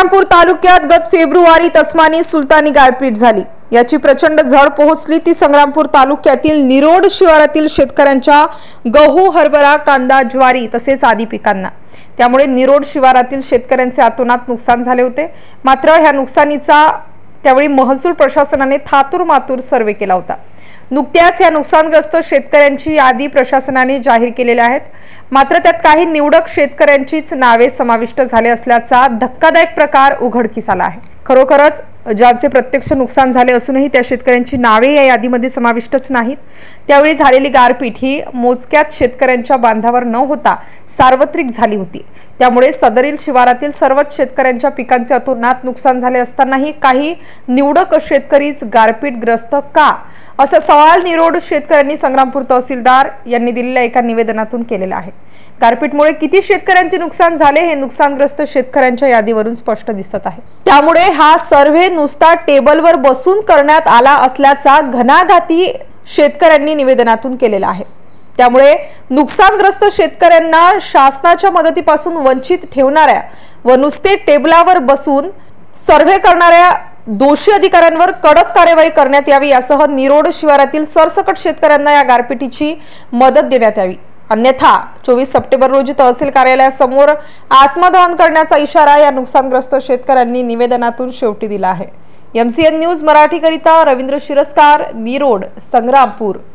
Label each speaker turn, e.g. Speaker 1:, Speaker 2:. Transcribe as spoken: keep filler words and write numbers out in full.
Speaker 1: संग्रामपूर तालुक्यात गत फेब्रुवारीत अस्मानी सुलतानी गारपीट झाली। याची प्रचंड झड पोहोचली ती संग्रामपूर तालुक्यातील निरोड शिवारातील शेतकऱ्यांच्या गहू, हरभरा, कांदा, ज्वारी तसेच आदी पिकांना। त्यामुळे निरोड शिवारातील शेतकऱ्यांचे अतोनात नुकसान झाले होते। मात्र ह्या नुकसानीचा त्यावेळी महसूल प्रशासनाने थातूर मातूर सर्वे केला होता। नुकत्याच या नुकसानग्रस्त शेतकऱ्यांची यादी प्रशासनाने जाहीर केलेल्या आहेत। मात्र त्यात काही निवडक शेतकऱ्यांचीच नावे समाविष्ट झाले असल्याचा धक्कादायक प्रकार उघडकीस आला आहे। खरोखरच ज्यांचे प्रत्यक्ष नुकसान झाले असूनही त्या शेतकऱ्यांची नावे या यादीमध्ये समाविष्टच नाहीत। त्यावेळी झालेली गारपीट ही मोजक्यात शेतकऱ्यांच्या बांधावर न होता सार्वत्रिक झाली होती। त्यामुळे सदरील शिवारातील सर्वच शेतकऱ्यांच्या पिकांचे अतोनात नुकसान झाले असतानाही काही निवडक शेतकरीच गारपीटग्रस्त का, असा सवाल निरोड शेतकऱ्यांनी संग्रामपूर तहसीलदार यांनी दिलेल्या एका निवेदनातून केलेला आहे। गारपीटमुळे किती शेतकऱ्यांचे नुकसान झाले हे नुकसानग्रस्त शेतकऱ्यांच्या यादीवरून स्पष्ट दिसत आहे। त्यामुळे हा सर्व्हे नुसता टेबलवर बसून करण्यात आला असल्याचा घणाघाती शेतकऱ्यांनी निवेदनातून केलेला आहे। त्यामुळे नुकसानग्रस्त शेतकऱ्यांना शासनाच्या मदतीपासून वंचित ठेवणाऱ्या व नुसते टेबलावर बसून सर्व्हे करणाऱ्या दोषी अधिकाऱ्यांवर कडक कार्यवाही करण्यात यावी, यासह निरोड शिवारातील सरसकट शेतकऱ्यांना या गारपिटीची मदत देण्यात यावी। अन्यथा चोवीस सप्टेंबर रोजी तहसील कार्यालयासमोर आत्मदहन करण्याचा इशारा या नुकसानग्रस्त शेतकऱ्यांनी निवेदनातून शेवटी दिला आहे। एमसीएन न्यूज मराठी करिता रवींद्र शिरस्कार, निरोड, संग्रामपूर।